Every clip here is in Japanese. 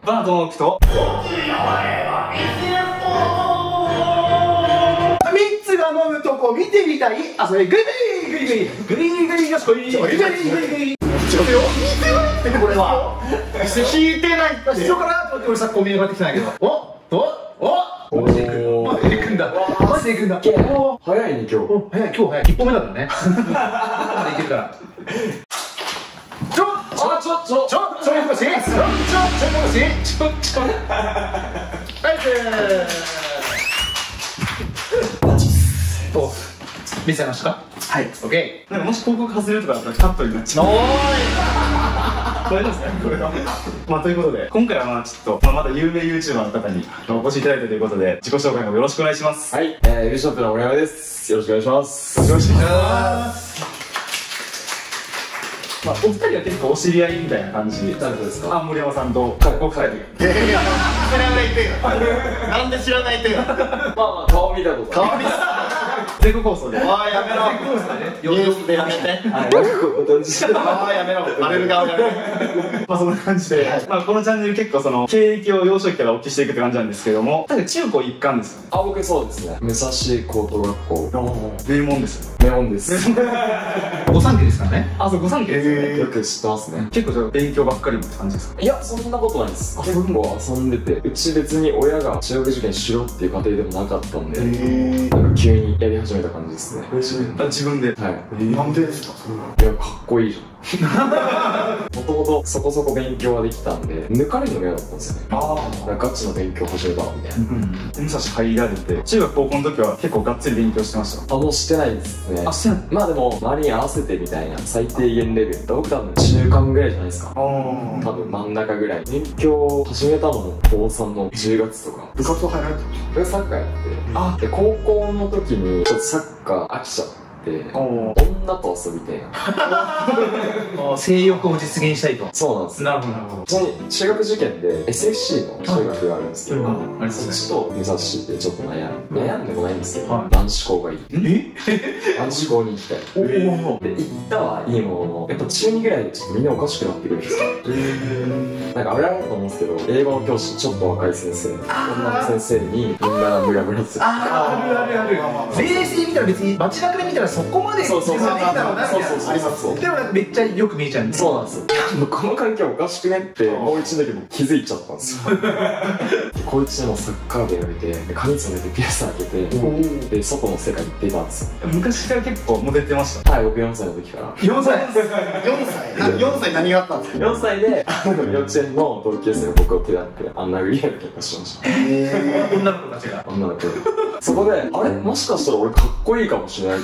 バナトの木と3つが飲むとこ見てみたい。あ、それグイグイグイグイグイグイよしこいグイグイグイグイちょっとよ引いてないってこれは引いてないって後ろからと思って俺さっきこう見えがってきたんだけどおマジで行くんだマジで行くんだ早いね今日早い1歩目だからねまでいけるからちょっと見せましたか。はい、オッケー。なんかもし広告外れるとかだったらカットになっちゃう。おーいこれですね、これは。まあということで、今回はちょっとまだ有名 YouTuber の方にお越しいただいたということで、自己紹介もよろしくお願いします。 はい、ビショップの森山です。よろしくお願いします。 よろしくお願いします。まあお二人は結構お知り合いみたいな感じ。 誰ですか？ あ、森山さんと僕2人。 知らない手が。なんで知らない手が。 まあ顔見たこと。 顔見た。全国放送で。 ああやめろ。ニュースでやめて。 はい。 ああやめろ。荒れる側やめろ。 まあそんな感じで、まあこのチャンネル結構その経歴を幼少期からお聞きしていくって感じなんですけれども、なんか中高一貫ですよね。 あ、僕そうですね。武蔵高等学校。 名門ですよね。 名門です。 御三家ですからね。あ、そう御三家ですよね。 よく知ってますね。 結構じゃあ勉強ばっかりって感じですか？ いや、そんなことないです。結構遊んでて、うち別に親が中学受験しろっていう家庭でもなかったんで、なんか急にやり始めた感じですね。 自分で。 はい。 なんでですか？ いや、かっこいいじゃん。もともとそこそこ勉強はできたんで、抜かれるのが嫌だったんですよね。なんかガチの勉強始めたみたいな。 武蔵入られて、中学高校の時は結構がっつり勉強してました？ あ、もうしてないですね。 あ、してない？ まあでも、周りに合わせてみたいな最低限レベル。僕多分中間ぐらいじゃないですか。多分真ん中ぐらい。勉強を始めたのも高3の10月とか。 部活を入られてまし僕サッカーやって、で、高校の時にちょっとサッカー飽きちゃって、女と遊びたいな。 性欲を実現したいと。 そうなんです。 なるほどなるほど。 ちなみに中学受験で SFC の中学があるんですけど、そっちと武蔵ってちょっと悩んでもないんですけど、男子校がいい。男子校に行きたい。で、行ったはいいものの、やっぱ中2ぐらいでちょっとみんなおかしくなってくるんですよ。なんかあれあると思うんですけど、英語の教師ちょっと若い先生、女の先生にみんなムラムラする。 ある。冷静に見たら別に街中で見たらそこまでそうでもないだろうなみたいな。でもなんかめっちゃよく見えちゃうんです。 そうなんですよ。この環境おかしくねって高1の時も気づいちゃったんですよ。高1でもサッカー部やめて、髪染めてピアス開けて、で外の世界に出たんですよ。 昔から結構モテてました。 はい、僕4歳の時から。 4歳 4歳何があったんですか 4歳で幼稚園の同級生が僕を手でって殴り合いの喧嘩しました。 女の子たちが。 女の子で。そこで、あれもしかしたら俺かっこいいかもしれない。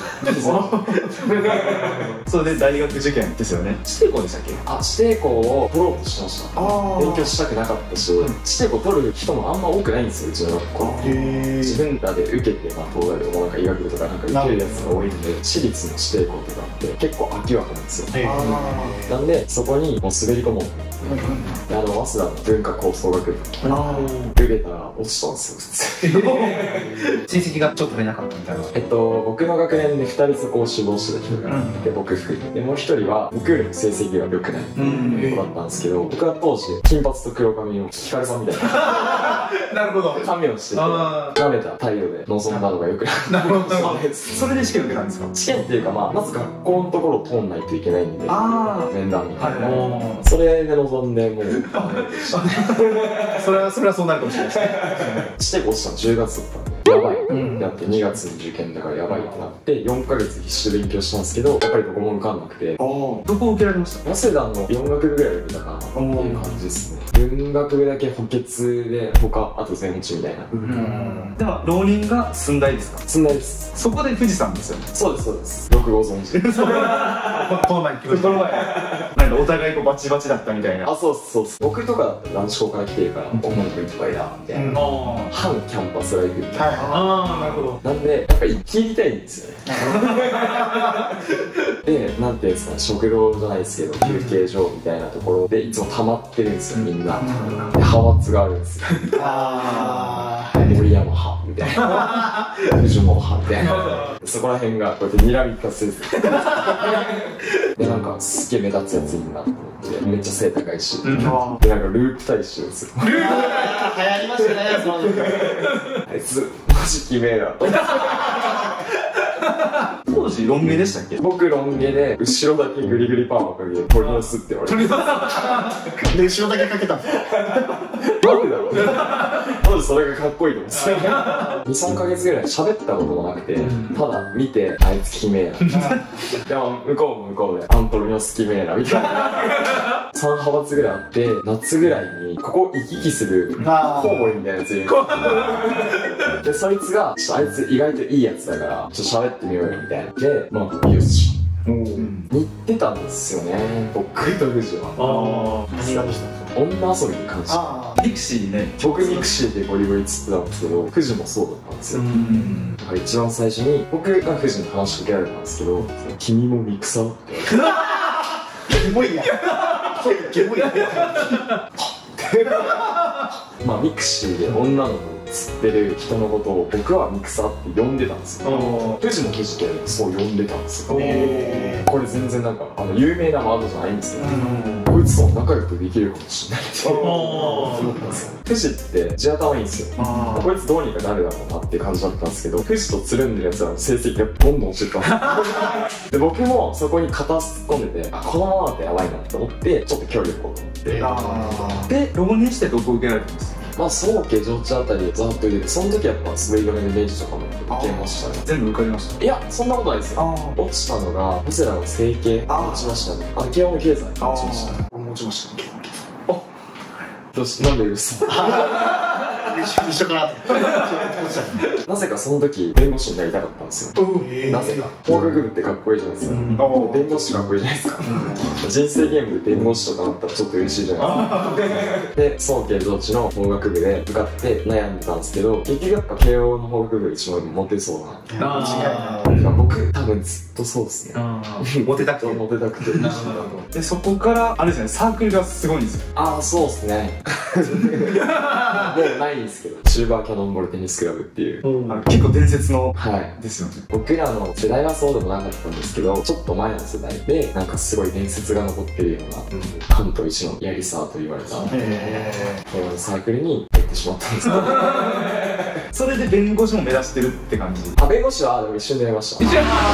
それで大学受験ですよね。指定校でしたっけ？ あ、指定校を取ろうとしてました。勉強したくなかったし、指定校取る人もあんま多くないんですよ、うちの学校。自分らで受けて、まあ東大でもなんか医学部とかなんか受けるやつが多いんで、私立の指定校とかって結構空き枠なんですよ。なんで、そこにもう滑り込もう。早稲田の文化構想学部受けたら落ちたんですよ。 成績がちょっと出なかったみたいな。 僕の学年で2人そこを志望してた人がいて、僕1人で、もう1人は僕よりも成績が良くない子だったんですけど、僕は当時金髪と黒髪のヒカルさんみたいななるほど。 髪をしてて、舐めた態度で臨んだのが良くない。 なるほど。それで試験受けたんですか？ 試験っていうか、まず学校のところを通んないといけないんで、面談みたいな。それで臨んで、もうそれはそうなるかもしれないですね。 指定校落ちたの10月だったんで、やばいってなって、2月に受験だからやばいってなって4ヶ月必死で勉強したんですけど、やっぱりどこも受かんなくて。 どこ受けられました？ 早稲田の4学部ぐらい受けたかなっていう感じですね。文学部だけ補欠で、他あと全落ちみたいな。 でも浪人が駿台ですか？ 駿台です。 そこで富士山ですよね。 そうです。よくご存知で。 この前聞きました。なんかお互いこうバチバチだったみたいな。 あ、そうっす。僕とかだったら男子校から来てるから女の子いっぱいだみたいな、反キャンパスライフみたいな。 なるほど。 なんでやっぱ生きりたいんですよね。 で、なんていうんですか、食堂じゃないですけど休憩所みたいなところでいつも溜まってるんですよ、みんな。で、派閥があるんですよ。森山派みたいな、藤本派みたいな、そこら辺がこうやって睨み立つんですよ。で、なんかすっげえ目立つやついいなと思って、めっちゃ背高いし、で、なんかループ大使るんですよ。 流行りましたね、そのあいつマジキメえなと。 当時ロン毛でしたっけ？ 僕ロン毛で後ろだけグリグリパーマかけて鳥の巣って言われて、 で、後ろだけかけたんですよ。 なんでだろう。当時それがかっこいいと思ってた。2、3ヶ月ぐらい喋ったこともなくて、ただ見てあいつキメえな。でも向こうも向こうでアントロニオスキメえなみたいな。3派閥ぐらいあって、夏ぐらいにここ行き来するコウモリみたいなやついる。で、そいつがちょっとあいつ意外といいやつだからちょっと喋ってみようよみたいな。で、まあよし似てたんですよね、僕と藤は。 何がでした女遊びに関してミクシーね。 僕ミクシーでゴリゴリ釣ってたんですけど、藤もそうだったんですよ。だから一番最初に僕が藤に話しかけられたんですけど、君もミクサーって言われて、 キモいや。キモいや。 まあミクシーで女の子釣ってる人のことを僕はミクサーって呼んでたんですよ。藤の記事でそう呼んでたんですよ。これ全然なんか有名なワードじゃないんですけど、こいつと仲良くできるかもしれないって思ったんですよ。藤って地頭いいんですよ。こいつどうにかなるだろうなっていう感じだったんですけど、藤とつるんでるやつらの成績がどんどん落ちてたんですよ。で、僕もそこに片突っ込んでて、あ、このままだとやばいなって思ってちょっと距離を置こうと思って。 で、浪人してどこ受けられたんですか？ まあ、早慶上智あたりざっと入れて、その時やっぱ滑り止めのイメージとかも受けましたね。 全部受かりました。 いや、そんなことないですよ。落ちたのが早稲田の整形落ちましたね。慶応の経済落ちましたね。 持ちましたね。 どうし、なんでです一緒かなと。 なぜかその時弁護士になりたかったんですよ。なぜか法学部ってかっこいいじゃないですか。弁護士かっこいいじゃないですか。人生ゲームで弁護士とかなったらちょっと嬉しいじゃないですか。で、早慶上智の法学部で受かって悩んでたんですけど、結局やっぱ慶応の法学部が一番モテそうな。 間違いない。 僕多分ずっとそうですね。 モテたくて。 モテたくて。 で、そこからあれですね、サークルがすごいんですよ。 ああ、そうですね。もうないんですけど、シルバーキャノンボールテニスクラブっていう、 結構伝説のはいですよね。 僕らの世代はそうでもなかったんですけど、ちょっと前の世代でなんかすごい伝説が残ってるような、関東一のやりさと言われたサークルに入ってしまったんですけど、 それで弁護士も目指してるって感じ。 弁護士はでも一瞬でやりました。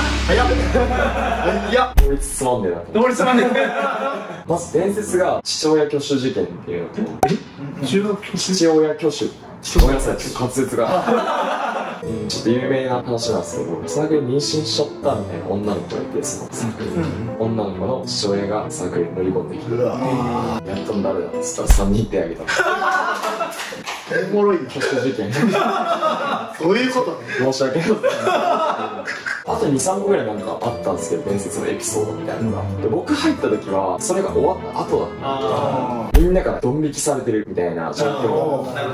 いや、 法律つまんねえなと思って。 法律まで。 まず伝説が父親挙手事件っていうのと、父親挙手、ごめんなさい、ちょっと滑舌がちょっと有名な話なんですけど、サークルに妊娠しちゃったみたいな女の子がいて、そのサークルに女の子の父親がサークルに乗り込んできて、やったの誰だっつったら3人手挙げた。 おもろいな。 挙手事件。 そういうことね。 申し訳ない。あと2、3個ぐらいなんかあったんですけど、伝説のエピソードみたいなのが。で、僕入った時は、それが終わった後だった。みんなからドン引きされてるみたいな状況。だから、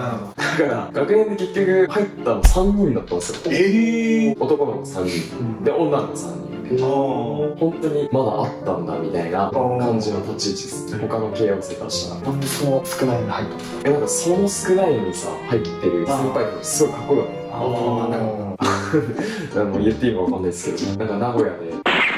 学年で結局入ったの3人だったんですよ。男の子3人。で、女の子3人。本当にまだあったんだみたいな感じの立ち位置です。他の慶応生からしたら。 なんでその少ないのに入ったんですか？ なんかその少ないのにさ、入ってる先輩ってすごいかっこよかった。言っていいのかわかんないですけど、なんか名古屋で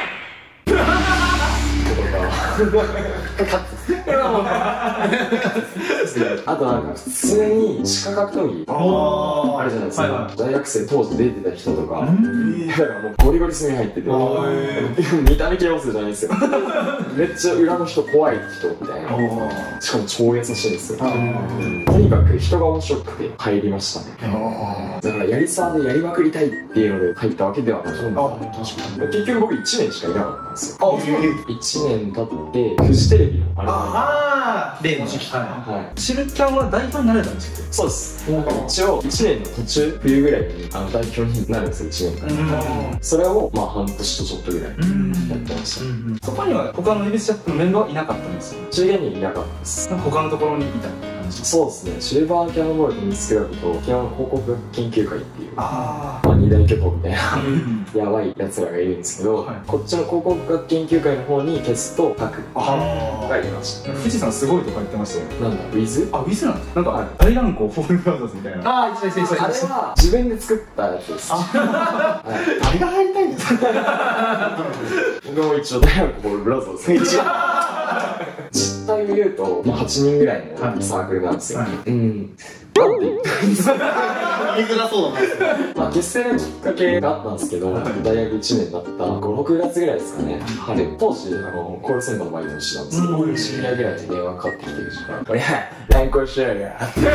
あとなんか普通に地下格闘技あるじゃないですか。大学生当時出てた人とか、だからもうゴリゴリ墨入ってて、見た目系オスじゃないですよ。めっちゃ裏の人怖い人みたいな。しかも超優しいんですよ。とにかく人が面白くて入りましたね。だからやりさでやりまくりたいっていうので入ったわけではなくて、結局僕1年しかいなかったんですよ。1年経ってフジテレビのあれ例の時期。 はい。 しるちゃんは代表になれたんですよ。 そうです。一応1年の途中、冬ぐらいに代表になるんですよ、1年間。それをまあ半年とちょっとぐらいやってました。 そこには他のエビスジャックのメンバーはいなかったんですよ。 中元にいなかったです。 他のところにいたって感じ。 そうですね。シルバーキャノンボールテニスクラブと慶応の広告研究会っていう、 二大巨頭みたいなやばいやつらがいるんですけど、こっちの考古学研究会の方にケツとタクがいました。 富士山すごいとか言ってましたよ。 なんだ、ウィズ？ あ、ウィズなんですか。なんか大乱行フォールブラザーズみたいな。ああ、一緒です。 あれは自分で作ったやつです。 あれが入りたいんですか。 僕も一応大乱行フォールブラザーズです。実態を言うと、8人ぐらいのサークルなんですよ。なんて言ったらいいんですか。 言いづらそうだな。 結成のきっかけがあったんですけど、大学1年だった5、6月ぐらいですかね。春、当時、コールセンターのバイトをしてたんですけど、深夜ぐらいに電話かかってきてる時間、俺、LINE コールしてやるよ。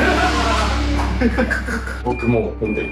僕もう、ほんで、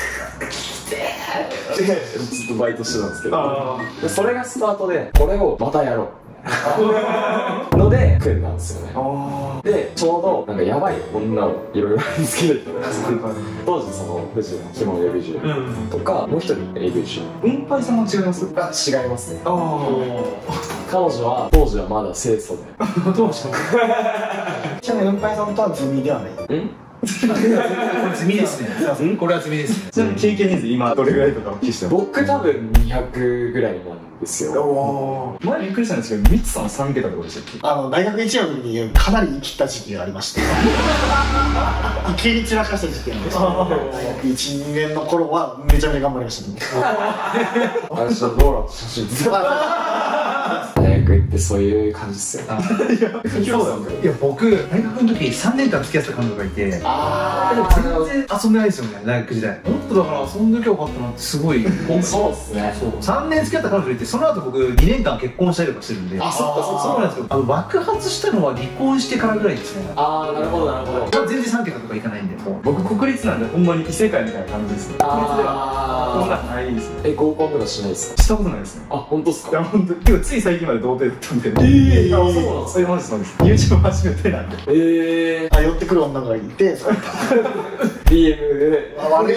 ずっとバイトしてたんですけど、それがスタートで、これをまたやろう。ので組んだんですよね。でちょうどなんかやばい女をいろいろ見つけて当時その富士のキモの AV とかもう一人 AV 集運搬さんも違います？ 違いますね。彼女は当時はまだ清楚で当時ちなみに運搬さんとは済みではない。 積みですね。これは積みですね。ちなみに経験人数今どれぐらいとかお聞きしてます？ 僕多分200ぐらいなんですよ。 前びっくりしたんですけど、ミツさん3桁ってことでしたっけ？ 大学1年の時にかなり生きった時期がありまして生きり散らかした時期なんですけど、大学1、2年の頃はめちゃめちゃ頑張りましたね。 あれちょっと道路写真大学ってそういう感じっすよね。 いや僕大学の時3年間付き合ってた彼女がいて、全然遊んでないですよね。大学時代もっとだから遊んできゃよかったなってすごい。 そうっすね。 3年付き合った彼女いて、その後僕2年間結婚したりとかしてるんで。あ、そうなんですけど、爆発したのは離婚してからぐらいですね。 ああ、なるほどなるほど。 全然3桁とかいかないんで、僕国立なんでほんまに異世界みたいな感じですね。国立ではこんなんないですね。 合コンとかしないですか？ したことないですね。 あ、本当っすか？ いや本当、結構つい最近まで童貞だったんで。 あ、そうなんです。 そういうもんです。YouTube 始めてなんで。 寄ってくる女がいて、 DM で悪い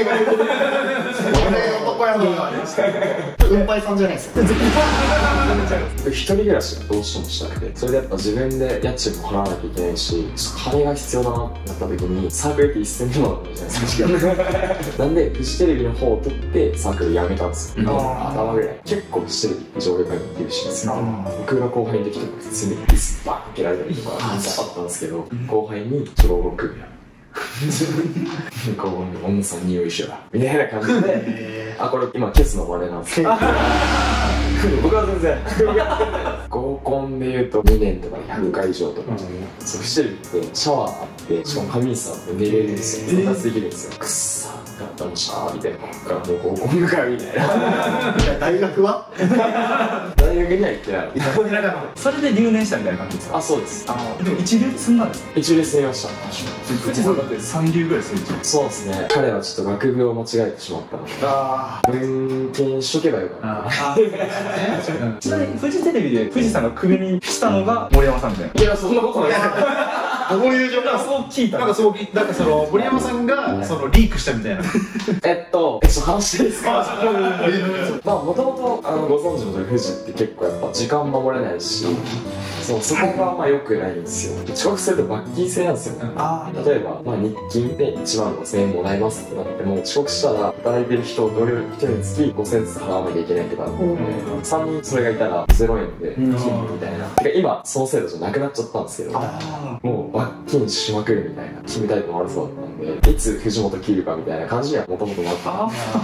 男やの運搬さんじゃないですか。 一人暮らしがどうしてもしたくて、それでやっぱ自分で家賃も払わなきゃいけないし、金が必要だなってなった時にサークルって1000万だったじゃないですか。なんでフジテレビの方を取ってサークル辞めたんですよ。頭ぐらい結構フジテレビ上下会に厳しいんですよ。僕が後輩の時とか普通に椅子バーン開けられたりとかあったんですけど、後輩に「合コン組むよ」合コンで女さん匂いしようみたいな感じで、これ今ケツの真似なんですけど僕は全然合コンで言うと2年とか100回以上とか、そうフジテレビってシャワーあってしかも仮眠室あって寝れるんですよ。生活できるんですよ。くっさーってなったのシャワーみたいな、こっからもう合コンかみたいな。 大学は大学には行ってない。 それで留年したみたいな感じですか？ あ、そうです。 でも一流積んだんですか？ 一流積みました。 富士山だって3流ぐらい積んでる。 そうですね。彼はちょっと学部を間違えてしまったので、文献しとけばよかった。 ちなみにフジテレビで富士山がクビにしたのが森山さんみたいな。 いや、そんなことない。 どういう状況？そう聞いた。なんかその森山さんがそのリークしたみたいな。 ちょっと話していいですか？まあもともとご存知の通り富士って結構やっぱ時間守れないし、そこがまあ良くないんですよ。遅刻すると罰金制なんですよ。例えばまあ日勤で1万5000円もらえますってなっても、遅刻したら働いてる人同僚1人につき5000円ずつ払わなきゃいけないとか、3人それがいたら0円で金みたいな。てか今その制度じゃなくなっちゃったんですけど、もう罰金しまくるみたいな決めたいとも悪そうだったんで、いつ藤本切るかみたいな感じにはもともとなった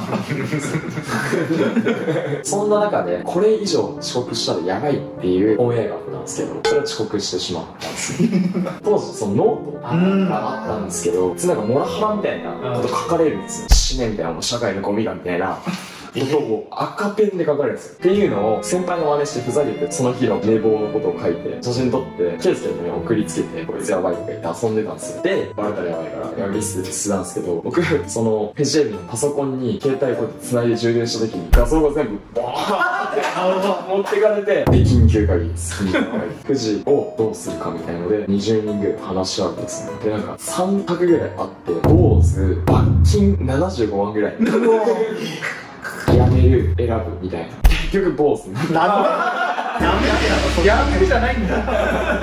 そんな中でこれ以上遅刻したらやばいっていうオンエアがあったんですけど、それは遅刻してしまったんですよ。当時そのノートがあったんですけど、なんかモラハラみたいなこと書かれるんですよ。死ねみたいな、もう社会のゴミだみたいなことを赤ペンで書かれるんですよ。っていうのを先輩の真似してふざけて、その日の寝坊のことを書いて写真撮ってケースケに送りつけて、こいつやばいとか言って遊んでたんですよ。でバレたらやばいからミスでしてたんですけど、僕そのフジテレビのパソコンに携帯こうやって繋いで充電した時に画像が全部ボーって持ってかれて、で緊急会議です富士をどうするかみたいので20人ぐらい話し合うわけですね。でなんか3択ぐらいあって、坊主罰金75万ぐらいやめる選ぶみたいな。結局坊主やめじゃないんだ僕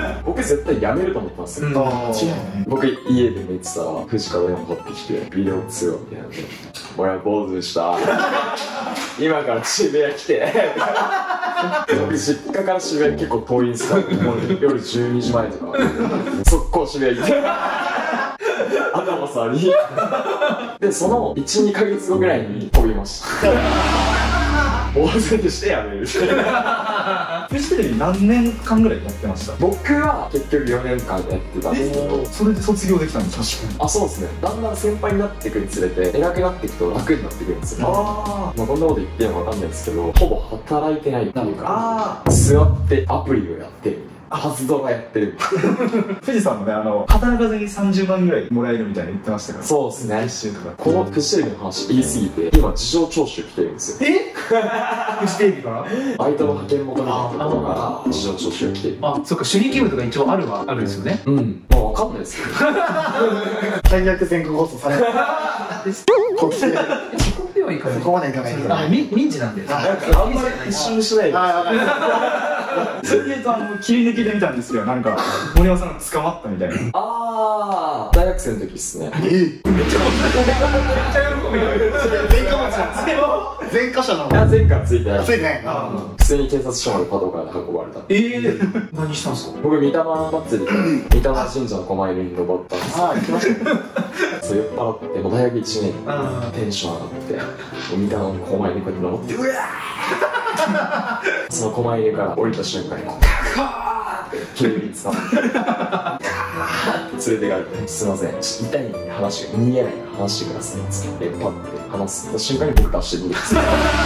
絶対やめると思ったんですよ。僕家で寝てたら藤から電話かかってきてビデオ通話みたいなんで「俺は坊主した今から渋谷来て」僕実家から渋谷結構遠いんですから夜12時前とか速攻渋谷行って頭触りでその 1,2 ヶ月後ぐらいに飛びました大勢でしてやめるフジテレビ何年間ぐらいやってました？ 僕は結局4年間やってたんですけどそれで卒業できたんですか？確かに。 そうですね。だんだん先輩になっていくにつれて偉くなっていくと楽になってくるんですよ。まあこんなこと言っていいのかわかんないですけどほぼ働いてないっていうか座ってアプリをやってるみたいな発動がやってるみたいな富士山もね働かずに30万ぐらいもらえるみたいに言ってましたから。 そうですね。 一週とかこのフジテレビの話言い過ぎて今事情聴取来てるんですよ。 フジテレビからバイトの派遣元みたいなところから事情聴取が来てる。 そっか、守秘義務とか一応あるはあるんですよね。 まあわかんないですけど最悪全国放送されるこっちでそこではいかない。 そこまでいかないけど民事なんで。 あんまり一瞬しないでそれで言うと切り抜きで見たんですよ。なんか森山さんが捕まったみたいな。 大学生の時っすね。 めっちゃ喜ぶよ前科持ちなんですよ前科者なのいや前回ついてない。 ついてない普通に警察署までパトカーで運ばれた。 何したんですか？ 僕、御霊祭りで、御霊神社の狛入りに登ったんですよ。 行きましたねそう酔っ払って、もう大学1年、テンション上がって、御霊の狛入りにこうやって登って、うわーその狛入りから降りた瞬間に、こう、カーって警備に捕まって、カーって連れてかれて、すいません、ちょっと痛いんで話が見えないから話してくださいっつって、パッて話した瞬間に僕出してくるんですよ。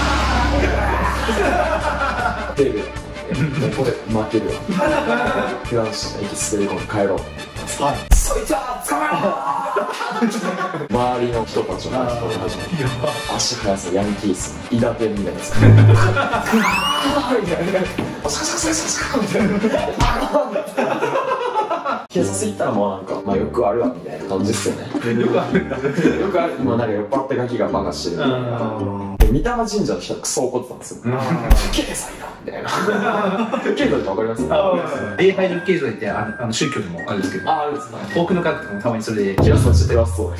テレビここで負けるわ手段して駅滑り込んで帰ろうそいつは捕まえろ周りの人たちの話を始めて足速さヤンキースイダテンみたいなやつ警察行ったらもうなんか、まあよくあるわみたいな感じですよね。よくあるんだ。よくある。今なんか酔っ払ったガキがバカしてる。御霊神社の人はクソ怒ってたんですよ。経済だみたいな。経済ってわかりますか？ 礼拝の経済って宗教でもあるんですけど、 あるんですね。 多くの方もたまにそれでキラさんちょっと偉そう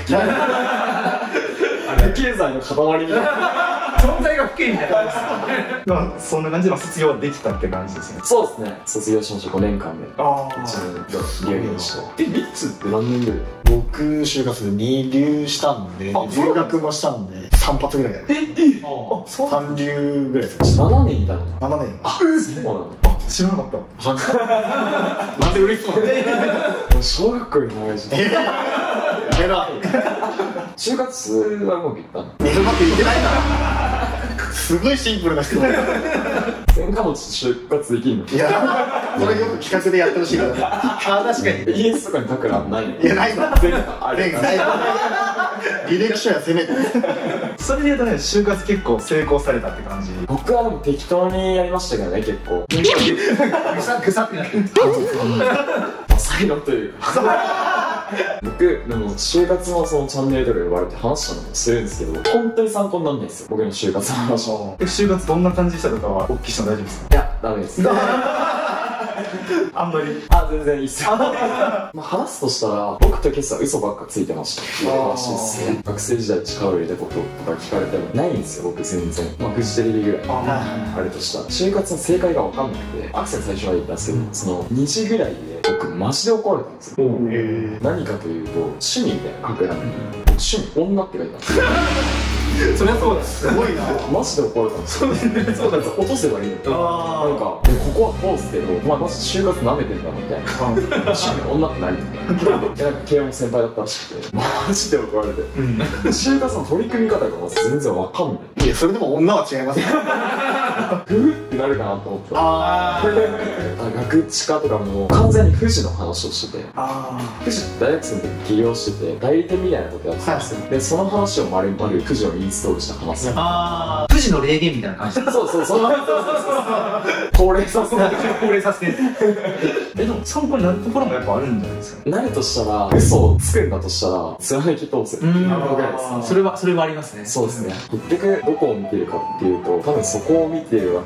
経済の塊みたいな。 存在が不敬みたいな。 そんな感じで卒業できたって感じですね。 そうですね。卒業しました。5年間で。1年留年して。リッツって何年ぐらい？ 僕就活で2流したんで留学もしたんで3発ぐらいやる3流ぐらいですよ 7年いたの 7年そうなの知らなかった。 なんで嬉しそう小学校より長いじゃん。 やめろ就活はうまくいったの？ うまくいってないからすごいシンプルな質問前科持ち就活できんの？ いやそれよく企画でやってほしいから確かに。 イエスとかに書く欄ないの？ いやないの前科ある。 履歴書やせめてそれで言うとね、就活結構成功されたって感じ。 僕はでも適当にやりましたけどね、結構ぐさってなってる。 才能というか僕でも就活のそのチャンネルとか呼ばれて話したのもするんですけど本当に参考にならないんですよ、僕の就活の話は。 就活どんな感じしたとかはお聞きしても大丈夫ですか？ いや、ダメですあんまり。 全然いいっすよまあ話すとしたら僕と今朝嘘ばっかついてましたっていう話ですね。学生時代力を入れたこととか聞かれてもないんですよ、僕全然。まあフジテレビぐらいあれとしたら就活の正解が分かんなくて、アクセル最初まで言ったんですけど、その2時ぐらいで僕マジで怒られたんですよ。何かというと趣味みたいな書く欄に僕趣味女って書いてたんですよそりゃそうだ。 すごいなマジで怒られたんですよ。そうなんです、落とせばいいの。なんかここは通すけど、まあマジ就活舐めてんだみたいな。趣味女って何みたいな。なんか慶応の先輩だったらしくて、マジで怒られて。就活の取り組み方がまず全然わかんない。 いやそれでも女は違いますふふってなるかなと思ってた。学知化とかも完全に富士の話をしてて、富士って大学生の時起業してて代理店みたいなことやってたんですよ。でその話を丸々富士をインストールした話。 富士の霊言みたいな感じ。 そう高齢させて高齢させて。 でも参考になるところもやっぱあるんじゃないですか？ なるとしたら嘘をつくんだとしたら貫き通せるぐらいですね。 それはありますね。 そうですね。結局どこを見てるかっていうと多分そこを見てるわけではな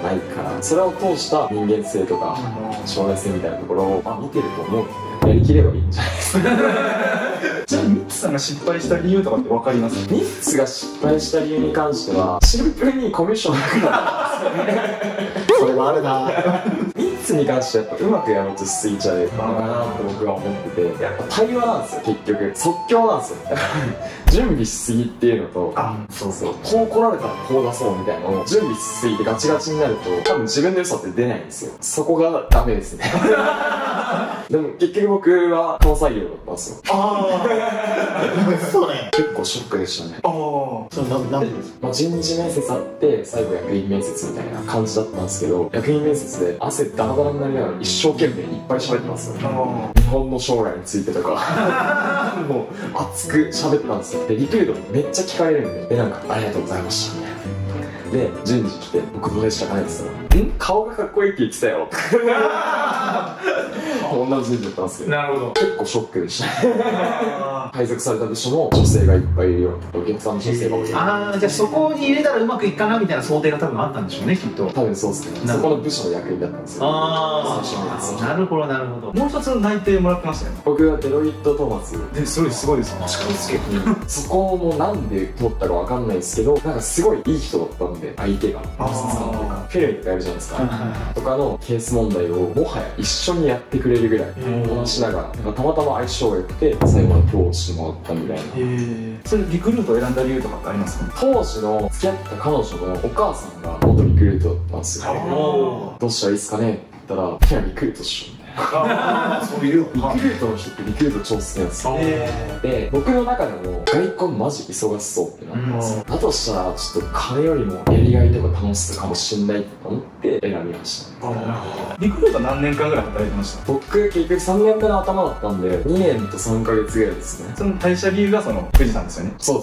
ないから、それを通した人間性とか将来性みたいなところを見てると思うんで、やりきればいいんじゃないですか。 ちなみにミッツさんが失敗した理由とかって分かります？ ミッツが失敗した理由に関してはシンプルにコミュ障なくなったんですよね。 それはあるな。 ミッツに関してはやっぱうまくやろうとしすぎちゃうのかなって僕は思ってて、やっぱ対話なんですよ結局、即興なんですよ。準備しすぎっていうのと、そうそう、こう来られたらこう出そうみたいなのを準備しすぎてガチガチになると多分自分の良さって出ないんですよ。そこがダメですね。でも結局僕は顔作業だったんですよ。 そうね。 結構ショックでしたね。 それなんでですか？ 人事面接あって最後役員面接みたいな感じだったんですけど、役員面接で汗ダラダラになりながら一生懸命いっぱい喋ってますよ。日本の将来についてとかもう熱く喋ったんですよ。でリクルートめっちゃ聞かれるんで、なんかありがとうございましたみたいな。で人事来て僕どうでしたかねって言ったら、顔がかっこいいって言ってたよ。同じ人事だったんですけど、 なるほど。 結構ショックでしたね。配属された部署も女性がいっぱいいるような、お客さんの女性が多い。 ああ、じゃあそこに入れたらうまくいくかなみたいな想定が多分あったんでしょうね、きっと。 多分そうですね。そこの部署の役員だったんですよ。 あ最初のやつ。 あ、なるほどなるほど。 もう一つ内定もらってましたよね。 僕はデロイット・トーマス。 すごいすごいですね。 そこもなんで通ったかわかんないですけど、なんかすごいいい人だったんで、相手が。フェルミとかやるじゃないですか。とかのケース問題をもはや一緒にやってくれるぐらい話しながら、なんかたまたま相性が良くて最後まで通してもらったみたいな。 それリクルートを選んだ理由とかってありますか？ 当時の付き合った彼女のお母さんが元リクルートだったんですよ。どうしたらいいですかねって言ったら、いやリクルートっしょみたいな。 そういうリクルートの人ってリクルート超好きなんですよ。で、僕の中でも外交マジ忙しそうってなったんですよ。だとしたらちょっと金よりもやりがいとか楽しさかもしんないと思って選びました。 リクルート何年間ぐらい働いてました？ 僕結局3年目の頭だったんで2年と3ヶ月ぐらいですね。 その退社理由がその富士山ですよね。 そうです。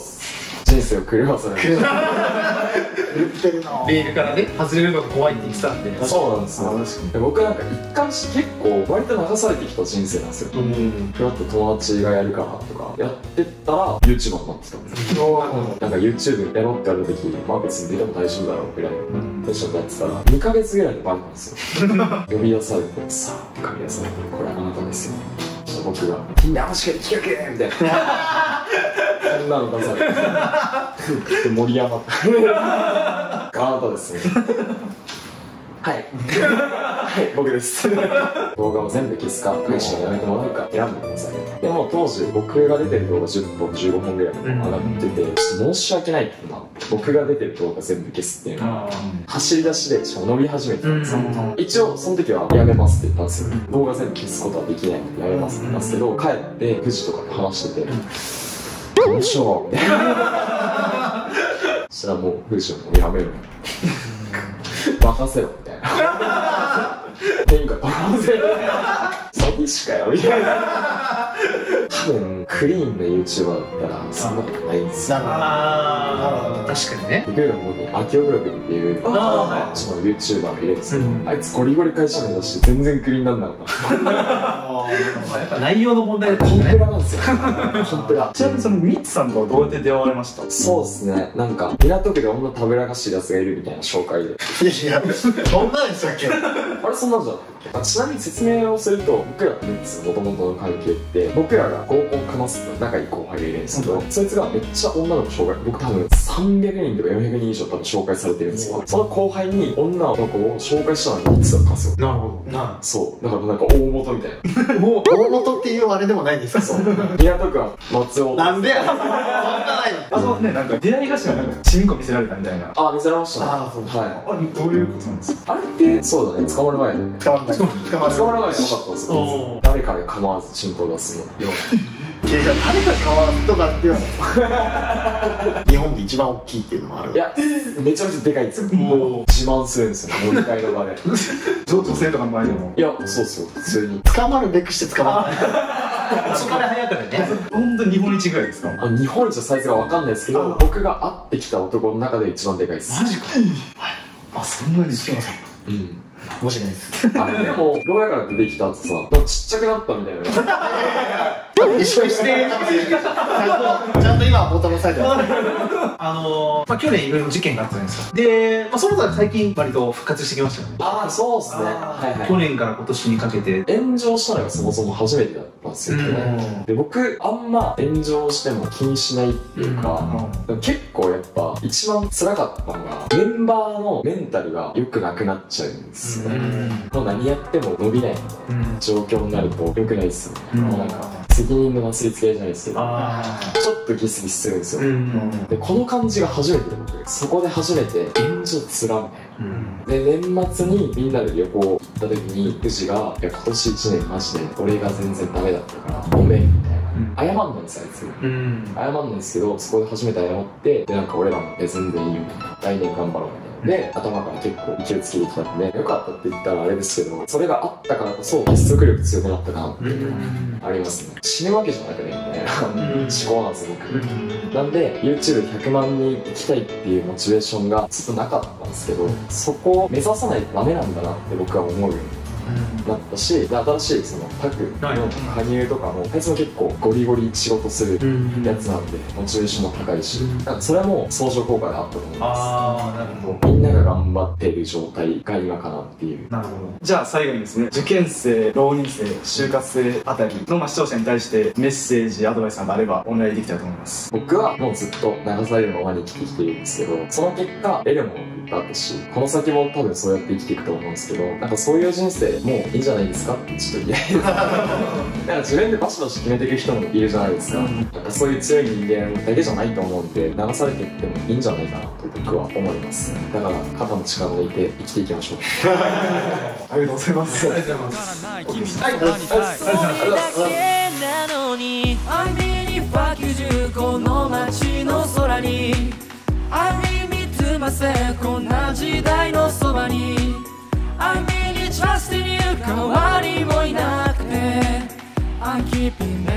人生を狂わされる。 言ってるな。 レールからね、外れるのが怖いって言ってたんで。 そうなんですよ。で僕なんか一貫して結構割と流されてきた人生なんですよ。ふらっと友達がやるからとかやってったら YouTuber になってたんですよ。なんか YouTube やろうって言われた時、まあ別に出ても大丈夫だろうぐらいのテンションでやってたら2ヶ月ぐらいでバレたんですよ。呼び出されて、さあって呼び出されて、これあなたですよ。そしたら僕が、みんな確かに企画みたいな。そんなの出されて盛り上がったあなたですね。はいはい僕です動画を全部消すか配信をやめてもらうか選んでください。でも当時僕が出てる動画10本15本ぐらい上がってて、ちょっと申し訳ないってなって、僕が出てる動画全部消すっていうのは走り出しでしかも伸び始めてたんですよ。一応その時はやめますって言ったんですよ。動画全部消すことはできないんでやめますって言ったんですけど、帰って富士とかで話しててどうしようみたいな。そしたらもう富士をやめろ任せろみたいな。天下取らせろ詐欺師かよみたいな。多分クリーンな YouTuber だったらそんなことないんですよ。 ああ、確かにね。 僕らの方にアキオブログっていうその YouTuber がいるんですよ。あいつゴリゴリ会社名出して全然クリーンなんなかった。 やっぱ内容の問題だったコンプね。 ラなんですよ。コンプラ。 ちなみにそのミッツさんとはどうやって出会われました？ そうですね。なんか港区で女たぶらかしいやつがいるみたいな紹介で。 いや、どんなんでしたっけ？ あれそんなんじゃなかったっけ？ちなみに説明をすると、僕らとミッツの元々の関係って僕らが合コンかますと仲いい後輩がいるんですけど、そいつがめっちゃ女の子紹介、僕多分300人とか400人以上多分紹介されてるんですよ。その後輩に女の子を紹介したのがミッツだったんですよ。 なるほど。 そうだからなんか大元みたいな。 大元っていうあれでもないんですか？ そう港区は松尾。 なんでやねん。そんなないの。 あとね、なんか出会い頭なんかチンコ見せられたみたいな。 あ、見せられましたね。 あ、そうはあれどういうことなんですか？ い。あれってそうだね、捕まる前だよね。 捕まらない。捕まらない。 捕まる前じゃなかったんですよ。誰かで構わずチンコを出すの。 いや、誰か変わるとかっていうのは日本で一番大きいっていうのもある。 いや、めちゃめちゃでかいんですよ。もう自慢するんですよ、飲み会の場で。 女性とかの前でも。 いや、そうっすよ、普通に。 捕まるべくして捕まらない。 そこで早くね。 本当に日本一ぐらいですか？ 日本一のサイズがわかんないですけど、僕が会ってきた男の中で一番でかいです。 マジか。あ、そんなに好きなんですか？ うん。 申し訳ないです。 でも、牢屋から出てきた後さ、ちっちゃくなったみたいな。 意識してちゃんと今ボタン押さえてます。 去年いろいろ事件があったじゃないですか。で、その他最近割と復活してきましたよね。 ああ、そうですね。はいはい。 去年から今年にかけて。 炎上したのがそもそも初めてだったんですよね。で、僕、あんま炎上しても気にしないっていうか、でも結構やっぱ一番辛かったのが、メンバーのメンタルが良くなくなっちゃうんですよね。もう何やっても伸びない状況になると良くないですよね。もうなんか、責任のなすりつけじゃないですけど、ちょっとギスギスするんですよ。で、この感じが初めてで僕、そこで初めて、炎上つらみたいな。で、年末にみんなで旅行行った時に、富士が、いや、今年1年マジで俺が全然ダメだったから、ごめん、みたいな。謝んないんですよ、あいつ。謝んないんですけど、そこで初めて謝って、で、なんか俺らも、全然いいよ、みたいな。来年頑張ろう、みたいな。で、頭から結構勢いつけてきたんで、良かったって言ったらあれですけど、それがあったからこそ結束力強くなったなっていうのはありますね。死ぬわけじゃなくね、みたいな思考なんですよ、僕。なんで、YouTube100 万人行きたいっていうモチベーションがずっとなかったんですけど、そこを目指さないとダメなんだなって僕は思うようになったし、新しいそのタクの加入とかも、あいつも結構ゴリゴリ仕事するやつなんで、モチベーションも高いし、なんかそれも相乗効果であったと思います。みんなが頑張っている状態が今かなっていう。 なるほど。じゃあ最後にですね、受験生、浪人生、就活生あたりの視聴者に対してメッセージ、アドバイスなどあればお願いできたらと思います。 僕はもうずっと流されるままに生きてきてるんですけど、その結果得るものもいっぱいあったし、この先も多分そうやって生きていくと思うんですけど、なんかそういう人生もういいんじゃないですかってちょっと言いたいです。なんか自分でバシバシ決めていく人もいるじゃないですか。なんかそういう強い人間だけじゃないと思うんで、流されていってもいいんじゃないかなと僕は思います。だから肩の力を抜いて生きていきましょう。 ありがとうございます。 ありがとうございます。 なのに I mean fuck you この街の空に I mean me to myself こんな時代のそばに I mean trust in you 代わりもいなくて I'm keeping